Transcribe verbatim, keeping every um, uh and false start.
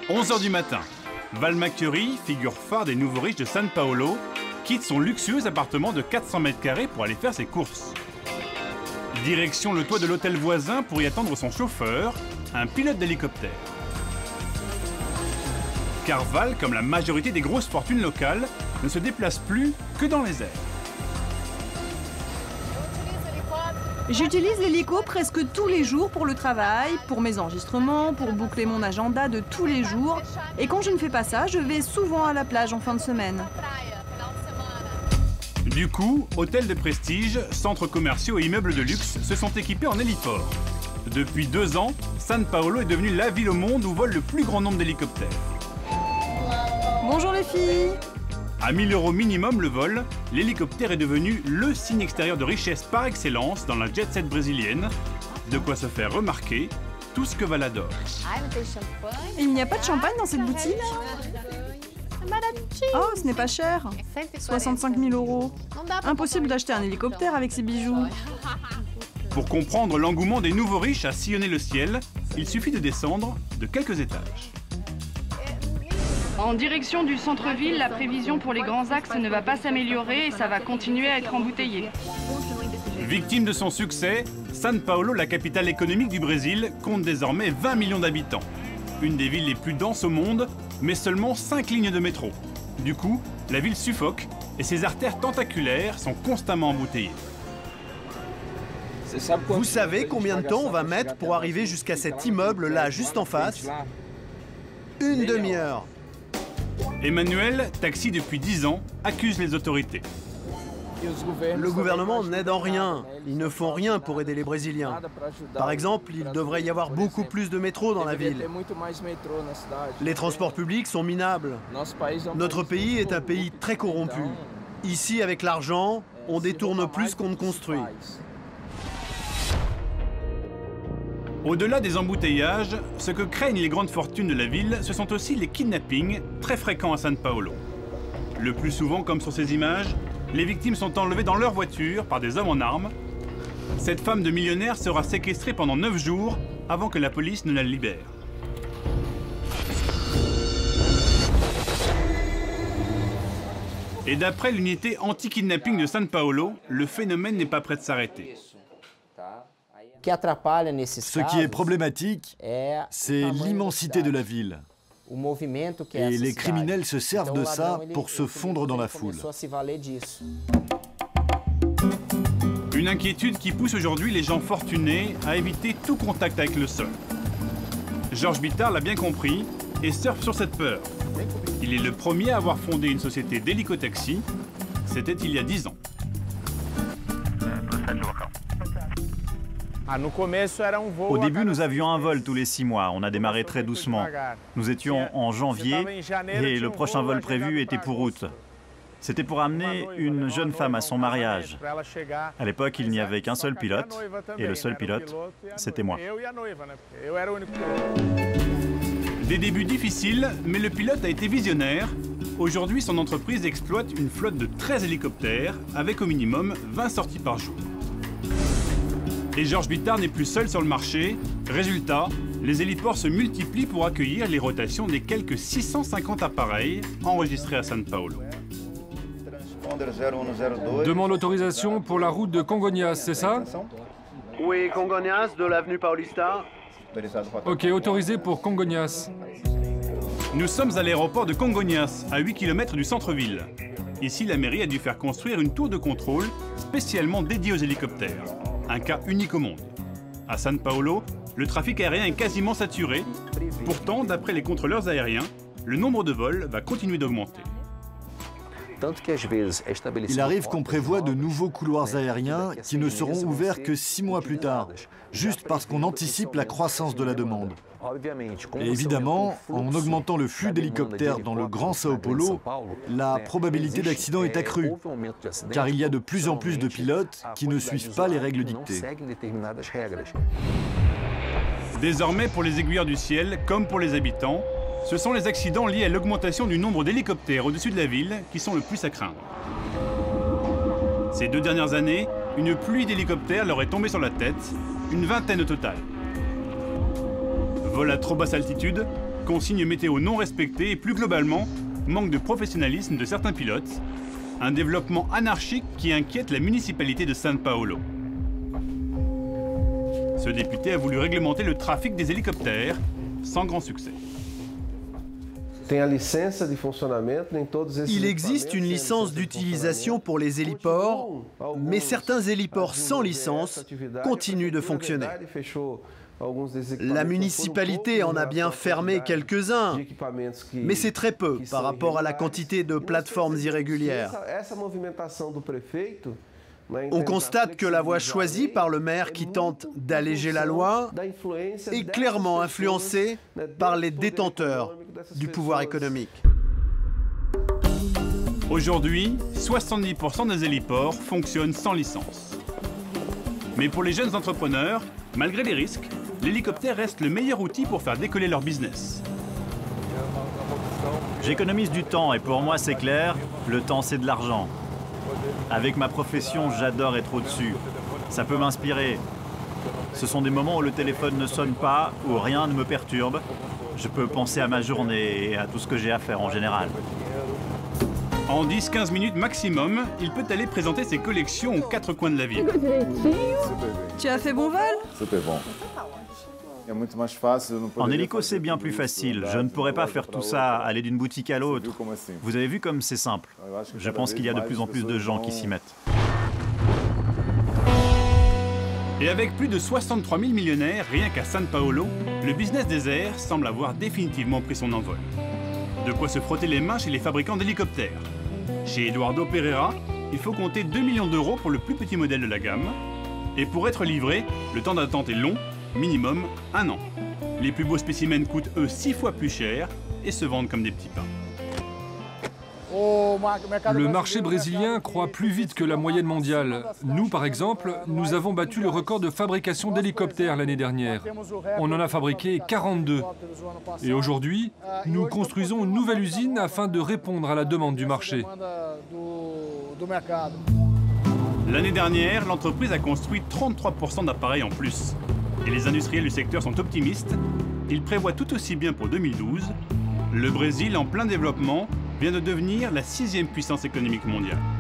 onze heures du matin. Val McCurry, figure phare des nouveaux riches de San Paolo, quitte son luxueux appartement de quatre cents mètres carrés pour aller faire ses courses. Direction le toit de l'hôtel voisin pour y attendre son chauffeur, un pilote d'hélicoptère. Car Val, comme la majorité des grosses fortunes locales, ne se déplace plus que dans les airs. J'utilise l'hélico presque tous les jours pour le travail, pour mes enregistrements, pour boucler mon agenda de tous les jours. Et quand je ne fais pas ça, je vais souvent à la plage en fin de semaine. Du coup, hôtels de prestige, centres commerciaux et immeubles de luxe se sont équipés en héliport. Depuis deux ans, San Paolo est devenue la ville au monde où vole le plus grand nombre d'hélicoptères. Bonjour les filles! À mille euros minimum le vol, l'hélicoptère est devenu le signe extérieur de richesse par excellence dans la jet-set brésilienne. De quoi se faire remarquer, tout ce que Val adore. Il n'y a pas de champagne dans cette boutique? Oh, ce n'est pas cher. soixante-cinq mille euros. Impossible d'acheter un hélicoptère avec ces bijoux. Pour comprendre l'engouement des nouveaux riches à sillonner le ciel, il suffit de descendre de quelques étages. En direction du centre-ville, la prévision pour les grands axes ne va pas s'améliorer et ça va continuer à être embouteillé. Victime de son succès, San Paolo, la capitale économique du Brésil, compte désormais vingt millions d'habitants. Une des villes les plus denses au monde, mais seulement cinq lignes de métro. Du coup, la ville suffoque et ses artères tentaculaires sont constamment embouteillées. Vous savez combien de temps on va mettre pour arriver jusqu'à cet immeuble-là, juste en face? Une demi-heure. Emmanuel, taxi depuis dix ans, accuse les autorités. Le gouvernement n'aide en rien. Ils ne font rien pour aider les Brésiliens. Par exemple, il devrait y avoir beaucoup plus de métro dans la ville. Les transports publics sont minables. Notre pays est un pays très corrompu. Ici, avec l'argent, on détourne plus qu'on ne construit. Au-delà des embouteillages, ce que craignent les grandes fortunes de la ville, ce sont aussi les kidnappings, très fréquents à San Paolo. Le plus souvent, comme sur ces images, les victimes sont enlevées dans leur voiture par des hommes en armes. Cette femme de millionnaire sera séquestrée pendant neuf jours avant que la police ne la libère. Et d'après l'unité anti-kidnapping de San Paolo, le phénomène n'est pas prêt de s'arrêter. Ce qui est problématique, c'est l'immensité de la ville. Et les criminels se servent de ça pour se fondre dans la foule. Une inquiétude qui pousse aujourd'hui les gens fortunés à éviter tout contact avec le sol. Georges Bittard l'a bien compris et surfe sur cette peur. Il est le premier à avoir fondé une société d'hélicotaxi. C'était il y a dix ans. Au début, nous avions un vol tous les six mois. On a démarré très doucement. Nous étions en janvier et le prochain vol prévu était pour août. C'était pour amener une jeune femme à son mariage. À l'époque, il n'y avait qu'un seul pilote et le seul pilote, c'était moi. Des débuts difficiles, mais le pilote a été visionnaire. Aujourd'hui, son entreprise exploite une flotte de treize hélicoptères avec au minimum vingt sorties par jour. Et Georges Bittard n'est plus seul sur le marché. Résultat, les héliports se multiplient pour accueillir les rotations des quelques six cent cinquante appareils enregistrés à San Paolo. Demande l'autorisation pour la route de Congonhas, c'est ça? Oui, Congonhas, de l'avenue Paulista. Ok, autorisé pour Congonhas. Nous sommes à l'aéroport de Congonhas, à huit kilomètres du centre-ville. Ici, la mairie a dû faire construire une tour de contrôle spécialement dédiée aux hélicoptères. Un cas unique au monde. À San Paolo, le trafic aérien est quasiment saturé. Pourtant, d'après les contrôleurs aériens, le nombre de vols va continuer d'augmenter. Il arrive qu'on prévoit de nouveaux couloirs aériens qui ne seront ouverts que six mois plus tard, juste parce qu'on anticipe la croissance de la demande. Et évidemment, en augmentant le flux d'hélicoptères dans le Grand Sao Paulo, la probabilité d'accident est accrue, car il y a de plus en plus de pilotes qui ne suivent pas les règles dictées. Désormais, pour les aiguilleurs du ciel, comme pour les habitants, ce sont les accidents liés à l'augmentation du nombre d'hélicoptères au-dessus de la ville qui sont le plus à craindre. Ces deux dernières années, une pluie d'hélicoptères leur est tombée sur la tête, une vingtaine au total. Vol à trop basse altitude, consignes météo non respectées et plus globalement, manque de professionnalisme de certains pilotes, un développement anarchique qui inquiète la municipalité de São Paulo. Ce député a voulu réglementer le trafic des hélicoptères, sans grand succès. Il existe une licence d'utilisation pour les héliports, mais certains héliports sans licence continuent de fonctionner. La municipalité en a bien fermé quelques-uns, mais c'est très peu par rapport à la quantité de plateformes irrégulières. On constate que la voie choisie par le maire qui tente d'alléger la loi est clairement influencée par les détenteurs du pouvoir économique. Aujourd'hui, soixante-dix pour cent des héliports fonctionnent sans licence. Mais pour les jeunes entrepreneurs, malgré les risques, l'hélicoptère reste le meilleur outil pour faire décoller leur business. J'économise du temps et pour moi c'est clair, le temps c'est de l'argent. Avec ma profession, j'adore être au-dessus. Ça peut m'inspirer. Ce sont des moments où le téléphone ne sonne pas, où rien ne me perturbe. Je peux penser à ma journée et à tout ce que j'ai à faire en général. En dix à quinze minutes maximum, il peut aller présenter ses collections aux quatre coins de la ville. Tu as fait bon vol? Super bon. En hélico, c'est bien plus facile. Je ne pourrais pas faire tout ça, aller d'une boutique à l'autre. Vous avez vu comme c'est simple. Je pense qu'il y a de plus en plus de gens qui s'y mettent. Et avec plus de soixante-trois mille millionnaires rien qu'à São Paulo, le business des airs semble avoir définitivement pris son envol. De quoi se frotter les mains chez les fabricants d'hélicoptères. Chez Eduardo Pereira, il faut compter deux millions d'euros pour le plus petit modèle de la gamme. Et pour être livré, le temps d'attente est long, minimum un an. Les plus beaux spécimens coûtent eux six fois plus cher et se vendent comme des petits pains. Le marché brésilien croît plus vite que la moyenne mondiale. Nous, par exemple, nous avons battu le record de fabrication d'hélicoptères l'année dernière. On en a fabriqué quarante-deux. Et aujourd'hui, nous construisons une nouvelle usine afin de répondre à la demande du marché. L'année dernière, l'entreprise a construit trente-trois pour cent d'appareils en plus. Et les industriels du secteur sont optimistes. Ils prévoient tout aussi bien pour deux mille douze. Le Brésil, en plein développement, vient de devenir la sixième puissance économique mondiale.